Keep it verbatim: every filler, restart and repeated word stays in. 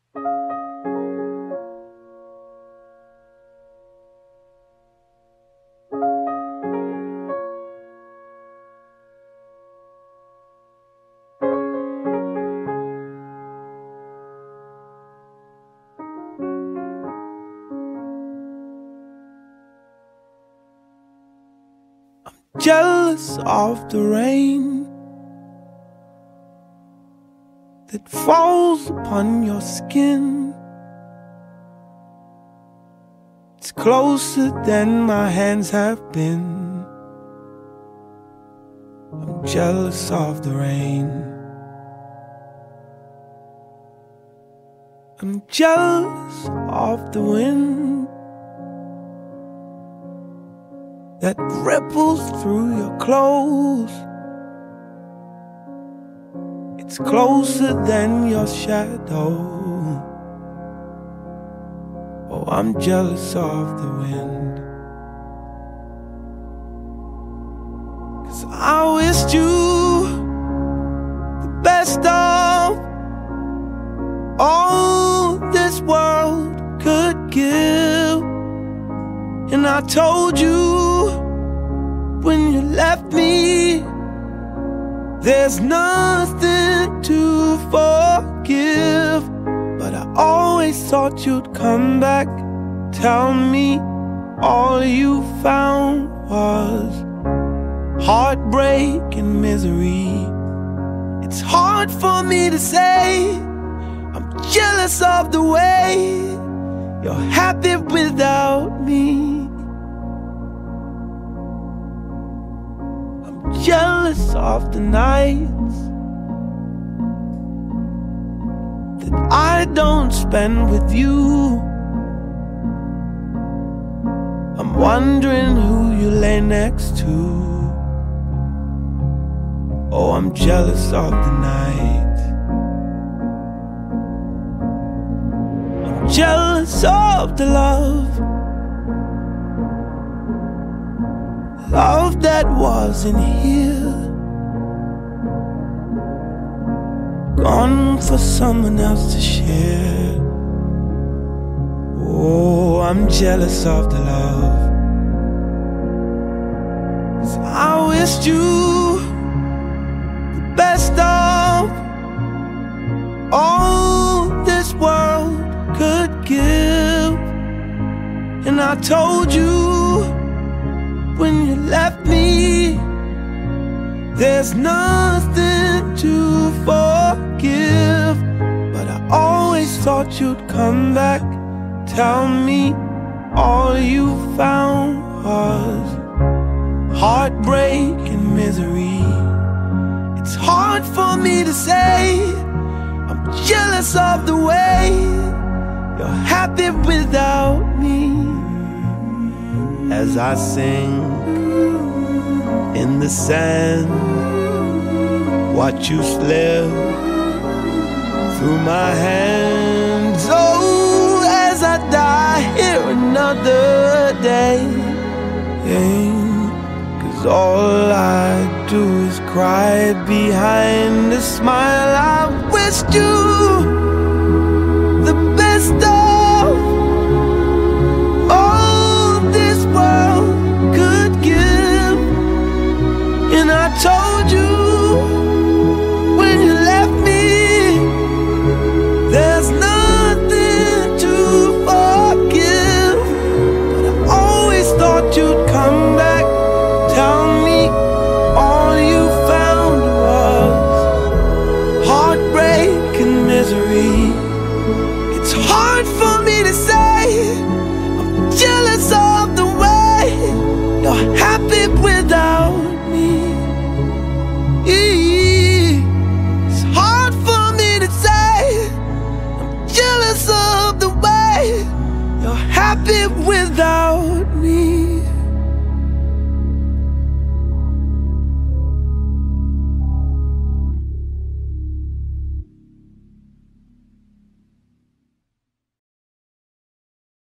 Jealous of the rain that falls upon your skin. It's closer than my hands have been. I'm jealous of the rain. I'm jealous of the wind that ripples through your clothes. It's closer than your shadow. Oh, I'm jealous of the wind, 'cause I wished you the best of all this world could give. And I told you when you left me, there's nothing to forgive. But I always thought you'd come back, tell me all you found was heartbreak and misery. It's hard for me to say I'm jealous of the way you're happy without me. Jealous of the nights that I don't spend with you. I'm wondering who you lay next to. Oh, I'm jealous of the night. I'm jealous of the love, love that wasn't here, gone for someone else to share. Oh, I'm jealous of the love, 'cause I wished you the best of all this world could give. And I told you when you left me, there's nothing to forgive. But I always thought you'd come back, tell me all you found was heartbreak and misery. It's hard for me to say I'm jealous of the way you're happy without me. As I sink in the sand, watch you slip through my hands. Oh, as I die here another day, yeah, 'cause all I do is cry behind a smile. I wished you